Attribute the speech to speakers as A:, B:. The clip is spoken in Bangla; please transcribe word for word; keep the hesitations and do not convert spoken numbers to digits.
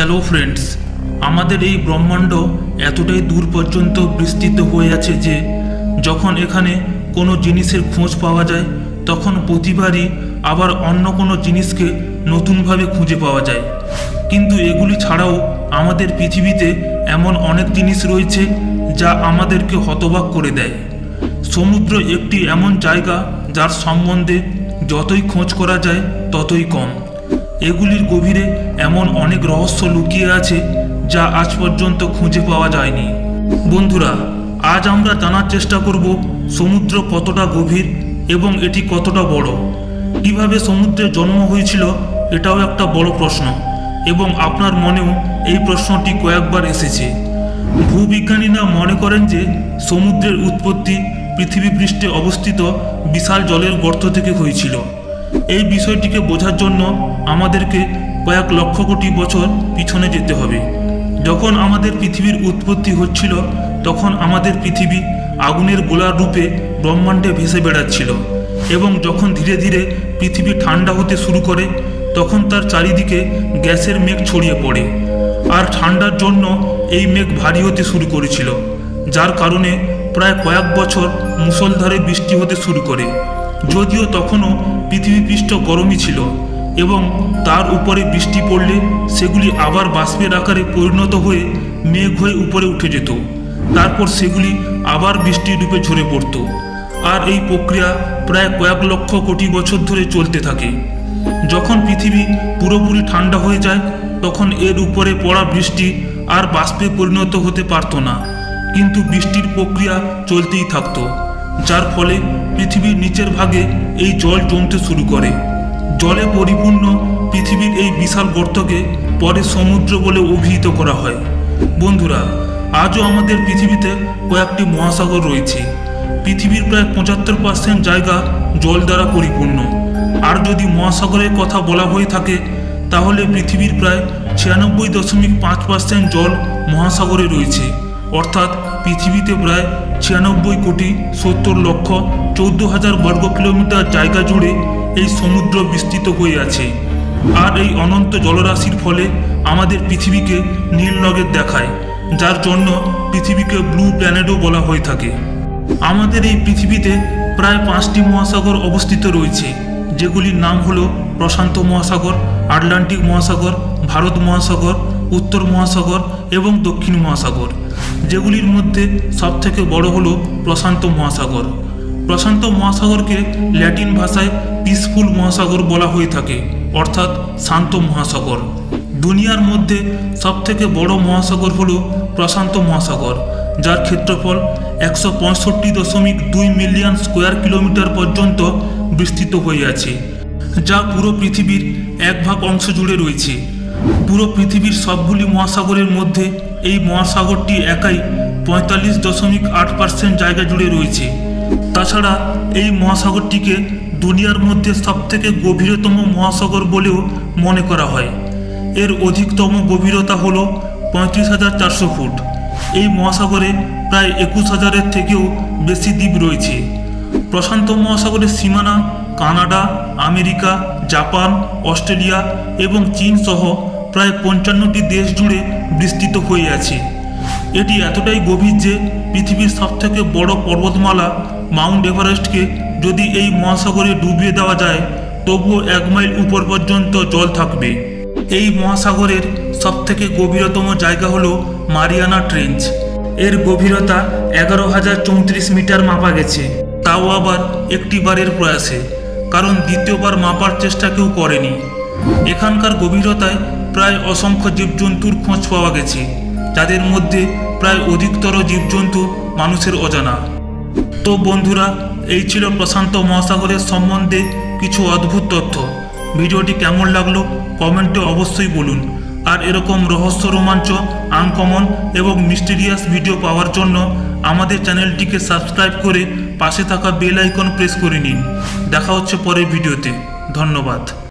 A: হ্যালো ফ্রেন্ডস, আমাদের এই ব্রহ্মাণ্ড এতটাই দূর পর্যন্ত বিস্তৃত হয়ে আছে যে যখন এখানে কোনো জিনিসের খোঁজ পাওয়া যায় তখন প্রতিবারই আবার অন্য কোনো জিনিসকে নতুনভাবে খুঁজে পাওয়া যায়। কিন্তু এগুলি ছাড়াও আমাদের পৃথিবীতে এমন অনেক জিনিস রয়েছে যা আমাদেরকে হতবাক করে দেয়। সমুদ্র একটি এমন জায়গা যার সম্বন্ধে যতই খোঁজ করা যায় ততই কম। এগুলির গভীরে এমন অনেক রহস্য লুকিয়ে আছে যা আজ পর্যন্ত খুঁজে পাওয়া যায়নি। বন্ধুরা, আজ আমরা জানার চেষ্টা করব সমুদ্র কতটা গভীর এবং এটি কতটা বড়। কিভাবে সমুদ্রের জন্ম হয়েছিল এটাও একটা বড় প্রশ্ন, এবং আপনার মনেও এই প্রশ্নটি কয়েকবার এসেছে। ভূবিজ্ঞানীরা মনে করেন যে সমুদ্রের উৎপত্তি পৃথিবী পৃষ্ঠে অবস্থিত বিশাল জলের গর্ত থেকে হয়েছিল। এই বিষয়টিকে বোঝার জন্য আমাদেরকে কয়েক লক্ষ কোটি বছর পিছনে যেতে হবে। যখন আমাদের পৃথিবীর উৎপত্তি হচ্ছিল তখন আমাদের পৃথিবী আগুনের গোলার রূপে ব্রহ্মাণ্ডে ভেসে বেড়াচ্ছিল, এবং যখন ধীরে ধীরে পৃথিবী ঠান্ডা হতে শুরু করে তখন তার চারিদিকে গ্যাসের মেঘ ছড়িয়ে পড়ে, আর ঠান্ডার জন্য এই মেঘ ভারী হতে শুরু করেছিল, যার কারণে প্রায় কয়েক বছর মুষলধারে বৃষ্টি হতে শুরু করে। যদিও তখনও পৃথিবী পৃষ্ঠ গরমই ছিল এবং তার উপরে বৃষ্টি পড়লে সেগুলি আবার বাষ্পের আকারে পরিণত হয়ে মেঘ হয়ে উপরে উঠে যেত, তারপর সেগুলি আবার বৃষ্টির রূপে ঝরে পড়ত। আর এই প্রক্রিয়া প্রায় কয়েক লক্ষ কোটি বছর ধরে চলতে থাকে। যখন পৃথিবী পুরোপুরি ঠান্ডা হয়ে যায় তখন এর উপরে পড়া বৃষ্টি আর বাষ্পে পরিণত হতে পারত না, কিন্তু বৃষ্টির প্রক্রিয়া চলতেই থাকত, যার ফলে পৃথিবীর নিচের ভাগে এই জল জমতে শুরু করে। জলে পরিপূর্ণ পৃথিবীর এই বিশাল গর্তকে পরে সমুদ্র বলে অভিহিত করা হয়। বন্ধুরা, আজও আমাদের পৃথিবীতে কয়েকটি মহাসাগর রয়েছে। পৃথিবীর প্রায় পঁচাত্তর পার্সেন্ট জায়গা জল দ্বারা পরিপূর্ণ। আর যদি মহাসাগরের কথা বলা হয়ে থাকে তাহলে পৃথিবীর প্রায় ছিয়ানব্বই দশমিক পাঁচ পার্সেন্ট জল মহাসাগরে রয়েছে, অর্থাৎ পৃথিবীতে প্রায় ছিয়ানব্বই কোটি সত্তর লক্ষ চৌদ্দ হাজার বর্গ কিলোমিটার জায়গা জুড়ে এই সমুদ্র বিস্তৃত হয়ে আছে। আর এই অনন্ত জলরাশির ফলে আমাদের পৃথিবীকে নীল নগের দেখায়, যার জন্য পৃথিবীকে ব্লু প্ল্যানেটও বলা হয়ে থাকে। আমাদের এই পৃথিবীতে প্রায় পাঁচটি মহাসাগর অবস্থিত রয়েছে, যেগুলির নাম হলো প্রশান্ত মহাসাগর, আটলান্টিক মহাসাগর, ভারত মহাসাগর, উত্তর মহাসাগর এবং দক্ষিণ মহাসাগর, যেগুলির মধ্যে সবথেকে বড় হলো প্রশান্ত মহাসাগর। প্রশান্ত মহাসাগরকে ল্যাটিন ভাষায় পিসফুল মহাসাগর বলা হয়ে থাকে, অর্থাৎ শান্ত মহাসাগর। দুনিয়ার মধ্যে সবথেকে বড় মহাসাগর হলো প্রশান্ত মহাসাগর, যার ক্ষেত্রফল একশো পঁয়ষট্টি দশমিক দুই মিলিয়ন স্কোয়ার কিলোমিটার পর্যন্ত বিস্তৃত হয়ে আছে, যা পুরো পৃথিবীর এক ভাগ অংশ জুড়ে রয়েছে। পুরো পৃথিবীর সবগুলি মহাসাগরের মধ্যে এই মহাসাগরটি একাই পঁয়তাল্লিশ দশমিক আট পার্সেন্ট জায়গা জুড়ে রয়েছে। তাছাড়া এই মহাসাগরটিকে দুনিয়ার মধ্যে সবথেকে গভীরতম মহাসাগর বলেও মনে করা হয়। এর অধিকতম গভীরতা হল পঁয়ত্রিশ হাজার চারশো ফুট। এই মহাসাগরে প্রায় একুশ হাজারের থেকেও বেশি দ্বীপ রয়েছে। প্রশান্ত মহাসাগরের সীমানা কানাডা, আমেরিকা, জাপান, অস্ট্রেলিয়া এবং চীন সহ প্রায় পঞ্চান্নটি দেশ জুড়ে বিস্তৃত হয়ে আছে। এটি এতটাই গভীর যে পৃথিবীর সবথেকে বড় পর্বতমালা মাউন্ট এভারেস্টকে যদি এই মহাসাগরে ডুবিয়ে দেওয়া যায় তবুও এক মাইল উপর পর্যন্ত জল থাকবে। এই মহাসাগরের সবথেকে গভীরতম জায়গা হলো মারিয়ানা ট্রেঞ্চ। এর গভীরতা এগারো হাজার চৌত্রিশ মিটার মাপা গেছে, তাও আবার একটি বারের প্রয়াসে, কারণ দ্বিতীয়বার মাপার চেষ্টা কেউ করেনি। এখানকার গভীরতায় প্রায় অসংখ্য জীবজন্তুর খোঁজ পাওয়া গেছে, যাদের মধ্যে প্রায় অধিকতর জীবজন্তু মানুষের অজানা। তো বন্ধুরা, এই ছিল প্রশান্ত মহাসাগরের সম্বন্ধে কিছু অদ্ভুত তথ্য। ভিডিওটি কেমন লাগলো কমেন্টে অবশ্যই বলুন। আর এরকম রহস্য, রোমাঞ্চ, আনকমন এবং মিস্টেরিয়াস ভিডিও পাওয়ার জন্য আমাদের চ্যানেলটিকে সাবস্ক্রাইব করে পাশে থাকা বেল আইকন প্রেস করে নিন। দেখা হচ্ছে পরের ভিডিওতে। ধন্যবাদ।